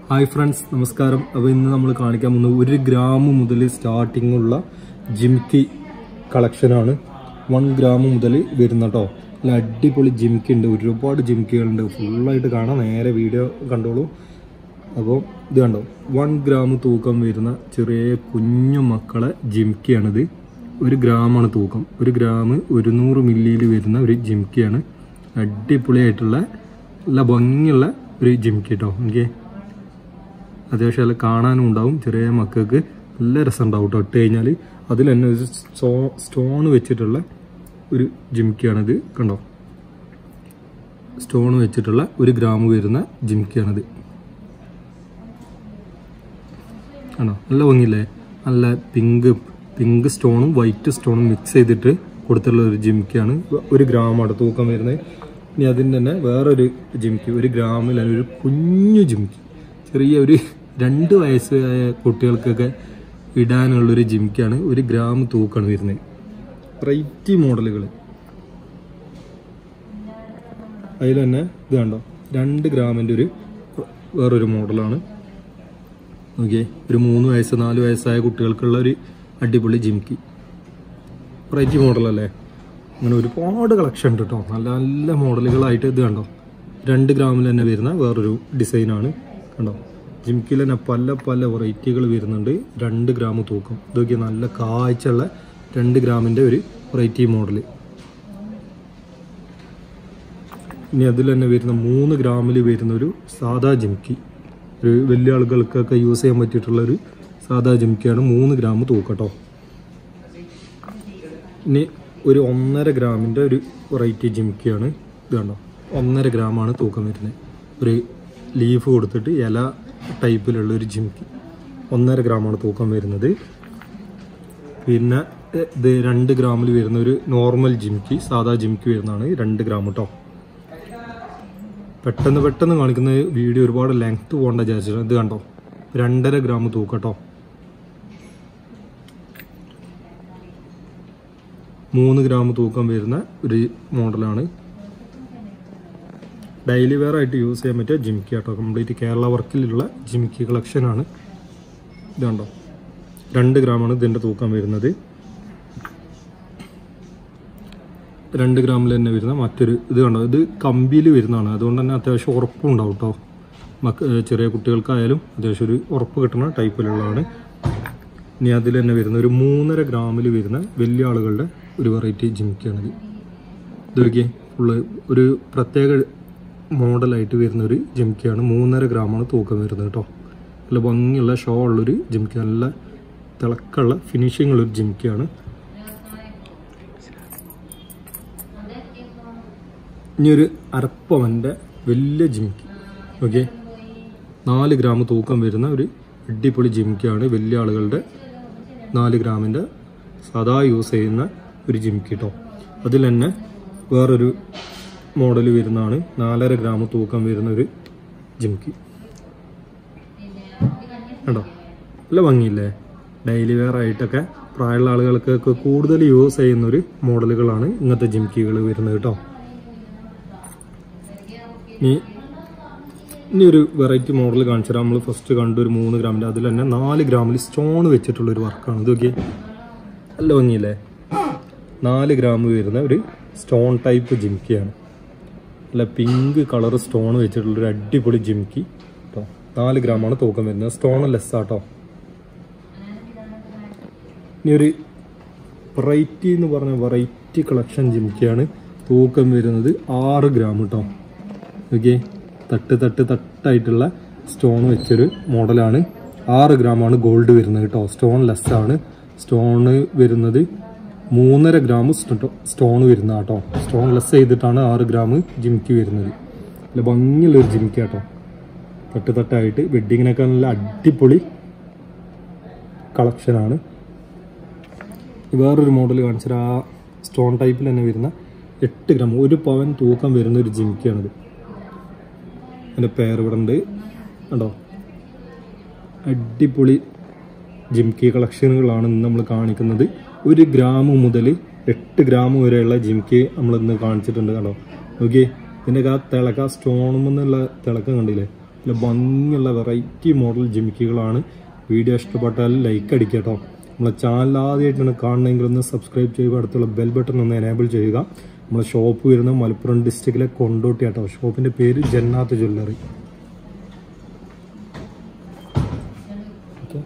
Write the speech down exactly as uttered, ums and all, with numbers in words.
Hi friends, Namaskaram. Now we will see one gram mudali starting ulla jimiki collection aanu. one gram mudali verunna ട്ടോ. നല്ല അടിപൊളി ജിമിക്കി ഉണ്ട്. ഒരുപാട് ജിമിക്കികളുണ്ട്. Full ആയിട്ട് കാണാം. നേരെ വീഡിയോ കണ്ടോളൂ. അപ്പോൾ ഇത് കണ്ടോ. one gram തൂക്കം വരുന്ന ചെറിയ കുഞ്ഞു മക്കളെ ജിമിക്കിയാണ് ഇത്. ഒരു gram ആണ് തൂക്കം. ഒരു gram one hundred milli ൽ വരുന്ന ഒരു ജിമിക്കിയാണ്. അടിപൊളിയായിട്ടുള്ള നല്ല ഭംഗിയുള്ള ഒരു ജിമിക്കി ട്ടോ. ഓക്കേ. അത്യാവശ്യം കാണാനും ഉണ്ടാവും. ചെറിയ മക്കൾക്ക് നല്ല രസം ഉണ്ടാവും കേട്ടോ. ഇട്ട് കഴിഞ്ഞാൽ അതിൽ തന്നെ ഒരു സ്റ്റോൺ വെച്ചിട്ടുള്ള ഒരു ജിമിക്കിയാണിത്. കണ്ടോ, സ്റ്റോൺ വെച്ചിട്ടുള്ള ഒരു ഗ്രാം വരുന്ന ജിമിക്കിയാണിത്. ആണോ, നല്ല ഭംഗിയില്ലേ? നല്ല പിങ്ക് പിങ്ക് സ്റ്റോണും വൈറ്റ് സ്റ്റോണും മിക്സ് ചെയ്തിട്ട് കൊടുത്തുള്ള ഒരു ജിമിക്കിയാണ്. ഒരു ഗ്രാമാണ് തൂക്കം വരുന്നത്. ഇനി അതിന് തന്നെ വേറൊരു ജിമിക്കി, ഒരു ഗ്രാമിൽ ഒരു കുഞ്ഞു ജിമിക്കി, ചെറിയ ഒരു രണ്ട് വയസ്സായ കുട്ടികൾക്കൊക്കെ ഇടാനുള്ളൊരു ജിമിക്കാണ്. ഒരു ഗ്രാം തൂക്കാണ് വരുന്നത്. വെറൈറ്റി മോഡലുകൾ അതിൽ തന്നെ ഇത് കണ്ടോ, രണ്ട് ഗ്രാമിൻ്റെ ഒരു വേറൊരു മോഡലാണ്. ഓക്കെ, ഒരു മൂന്ന് വയസ്സ് നാല് വയസ്സായ കുട്ടികൾക്കുള്ള ഒരു അടിപൊളി ജിമിക്കി. വെറൈറ്റി മോഡലല്ലേ? അങ്ങനെ ഒരുപാട് കളക്ഷൻ ഉണ്ട് കേട്ടോ. നല്ല നല്ല മോഡലുകളായിട്ട്. ഇത് കണ്ടോ, രണ്ട് ഗ്രാമിൽ തന്നെ വരുന്ന വേറൊരു ഡിസൈനാണ്. കണ്ടോ, ജിമിക്കിയിൽ തന്നെ പല പല വെറൈറ്റികൾ വരുന്നുണ്ട്. രണ്ട് ഗ്രാം തൂക്കം. ഇതൊക്കെ നല്ല കാഴ്ചയുള്ള രണ്ട് ഗ്രാമിൻ്റെ ഒരു വെറൈറ്റി മോഡൽ. ഇനി അതിൽ തന്നെ വരുന്ന മൂന്ന് ഗ്രാമിൽ വരുന്ന ഒരു സാധാ ജിമിക്കി, ഒരു വലിയ ആളുകൾക്കൊക്കെ യൂസ് ചെയ്യാൻ പറ്റിയിട്ടുള്ള ഒരു സാധാ ജിമിക്കിയാണ്. മൂന്ന് ഗ്രാം തൂക്കട്ടോ. ഇനി ഒരു ഒന്നര ഗ്രാമിൻ്റെ ഒരു വെറൈറ്റി ജിമിക്കിയാണ്. ഇത് കണ്ടോ, ഒന്നര ഗ്രാമാണ് തൂക്കം വരുന്നത്. ഒരു ലീഫ് കൊടുത്തിട്ട് ഇല ടൈപ്പിലുള്ള ഒരു ജിമിക്കി. ഒന്നര ഗ്രാമാണ് തൂക്കം വരുന്നത്. പിന്നെ ഇത് രണ്ട് ഗ്രാമിൽ വരുന്ന ഒരു നോർമൽ ജിമിക്കി, സാധാ ജിമിക്കി വരുന്നതാണ്. രണ്ട് ഗ്രാം കേട്ടോ. പെട്ടെന്ന് പെട്ടെന്ന് കാണിക്കുന്ന വീഡിയോ ഒരുപാട് ലെങ്ത് പോകേണ്ട വിചാരിച്ചിട്ട്. ഇത് കണ്ടോ, രണ്ടര ഗ്രാം തൂക്കട്ടോ. മൂന്ന് ഗ്രാം തൂക്കം വരുന്ന ഒരു മോഡലാണ്. ഡെയിലി വെയർ ആയിട്ട് യൂസ് ചെയ്യാൻ പറ്റിയ ജിമിക്കി കേട്ടോ. കംപ്ലീറ്റ് കേരള വർക്കിലുള്ള ജിമിക്കി കളക്ഷനാണ്. ഇത് കണ്ടോ, രണ്ട് ഗ്രാമാണ് ഇതിൻ്റെ തൂക്കം വരുന്നത്. രണ്ട് ഗ്രാമിൽ തന്നെ വരുന്ന മറ്റൊരു ഇത് കണ്ടോ, ഇത് കമ്പിയിൽ വരുന്നതാണ്. അതുകൊണ്ട് തന്നെ അത്യാവശ്യം ഉറപ്പും ഉണ്ടാവും കേട്ടോ. മക്ക ചെറിയ കുട്ടികൾക്കായാലും അത്യാവശ്യം ഒരു ഉറപ്പ് കിട്ടുന്ന ടൈപ്പിലുള്ളതാണ്. ഇനി അതിൽ തന്നെ വരുന്ന ഒരു മൂന്നര ഗ്രാമിൽ വരുന്ന വലിയ ആളുകളുടെ ഒരു വെറൈറ്റി ജിമിക്കിയാണിത്. ഇതൊക്കെ ഫുള്ള് ഒരു പ്രത്യേക മോഡലായിട്ട് വരുന്ന ഒരു ജിമിക്കിയാണ്. മൂന്നര ഗ്രാമാണ് തൂക്കം വരുന്നത് കേട്ടോ. നല്ല ഭംഗിയുള്ള ഷോ ഉള്ളൊരു ജിമിക്കി, നല്ല തിളക്കമുള്ള ഫിനിഷിംഗ് ഉള്ളൊരു ജിമിക്കിയാണ്. ഇനി ഒരു അരപ്പവൻ്റെ വലിയ ജിമിക്കി. ഓക്കെ, നാല് ഗ്രാം തൂക്കം വരുന്ന ഒരു അടിപൊളി ജിമിക്കിയാണ്. വലിയ ആളുകളുടെ നാല് ഗ്രാമിൻ്റെ സാധാ യൂസ് ചെയ്യുന്ന ഒരു ജിമിക്കി കേട്ടോ. അതിൽ തന്നെ വേറൊരു മോഡൽ വരുന്നതാണ്. നാലര ഗ്രാം തൂക്കം വരുന്ന ഒരു ജിമിക്കി. കേട്ടോ, നല്ല ഭംഗിയില്ലേ? ഡെയിലി വെയർ ആയിട്ടൊക്കെ പ്രായമുള്ള ആളുകൾക്കൊക്കെ കൂടുതൽ യൂസ് ചെയ്യുന്ന ഒരു മോഡലുകളാണ് ഇങ്ങനത്തെ ജിമിക്കികൾ വരുന്നത് കേട്ടോ. ഇനി ഇനി ഒരു വെറൈറ്റി മോഡൽ കാണിച്ചു തരാം. നമ്മൾ ഫസ്റ്റ് കണ്ടു ഒരു മൂന്ന് ഗ്രാമിൻ്റെ. അതിൽ തന്നെ നാല് ഗ്രാമിൽ സ്റ്റോൺ വെച്ചിട്ടുള്ളൊരു വർക്കാണ്. ഇതൊക്കെ നല്ല ഭംഗിയില്ലേ? നാല് ഗ്രാം വരുന്ന ഒരു സ്റ്റോൺ ടൈപ്പ് ജിമിക്കിയാണ്. നല്ല പിങ്ക് കളർ സ്റ്റോൺ വെച്ചിട്ടുള്ളൊരു അടിപൊളി ജിമിക്കി കേട്ടോ. നാല് ഗ്രാമാണ് തൂക്കം വരുന്നത്. സ്റ്റോൺ ലെസ്സാട്ടോ. ഇനി ഒരു വെറൈറ്റി എന്ന് പറഞ്ഞ വെറൈറ്റി കളക്ഷൻ ജിമിക്കിയാണ്. തൂക്കം വരുന്നത് ആറ് ഗ്രാം കേട്ടോ. ഓക്കെ, തട്ട് തട്ട് തട്ടായിട്ടുള്ള സ്റ്റോൺ വെച്ചൊരു മോഡലാണ്. ആറ് ഗ്രാമാണ് ഗോൾഡ് വരുന്നത് കേട്ടോ. സ്റ്റോൺ ലെസ്സാണ്. സ്റ്റോണ് വരുന്നത് മൂന്നര ഗ്രാം സ്റ്റോൺ വരുന്ന കേട്ടോ. സ്റ്റോൺ ലെസ് ചെയ്തിട്ടാണ് ആറ് ഗ്രാം ജിമിക്കി വരുന്നത്. നല്ല ഭംഗിയുള്ളൊരു ജിമിക്കി കേട്ടോ. തട്ട് തട്ടായിട്ട് വെഡ്ഡിങ്ങിനൊക്കെ നല്ല അടിപൊളി കളക്ഷനാണ്. വേറൊരു മോഡൽ കാണിച്ചാൽ ആ സ്റ്റോൺ ടൈപ്പിൽ തന്നെ വരുന്ന എട്ട് ഗ്രാം ഒരു പവൻ തൂക്കം വരുന്ന ഒരു ജിമിക്കിയാണിത്. അതിൻ്റെ പേർ ഇവിടെ ഉണ്ട് കണ്ടോ. അടിപൊളി ജിമിക്കി കളക്ഷനുകളാണ് ഇന്ന് നമ്മൾ കാണിക്കുന്നത്. ഒരു ഗ്രാം മുതൽ എട്ട് ഗ്രാം വരെയുള്ള ജിമിക്കി നമ്മൾ ഇന്ന് കാണിച്ചിട്ടുണ്ട് കണ്ടോ. ഓക്കെ, ഇതിൻ്റെ ആ തിളക്ക സ്റ്റോണുമെന്നുള്ള തിളക്കം കണ്ടില്ലേ? നല്ല ഭംഗിയുള്ള വെറൈറ്റി മോഡൽ ജിമിക്കികളാണ്. വീഡിയോ ഇഷ്ടപ്പെട്ടാൽ ലൈക്ക് അടിക്കുക കേട്ടോ. നമ്മളെ ചാനൽ ആദ്യമായിട്ടാണ് കാണണമെങ്കിൽ ഒന്ന് സബ്സ്ക്രൈബ് ചെയ്യുക, അടുത്തുള്ള ബെൽ ബട്ടൺ ഒന്ന് എനേബിൾ ചെയ്യുക. നമ്മളെ ഷോപ്പ് വരുന്നത് മലപ്പുറം ഡിസ്ട്രിക്റ്റിലെ കൊണ്ടോട്ടി കേട്ടോ. ഷോപ്പിൻ്റെ പേര് ജന്നാത്ത് ജ്വല്ലറി. ഓക്കെ.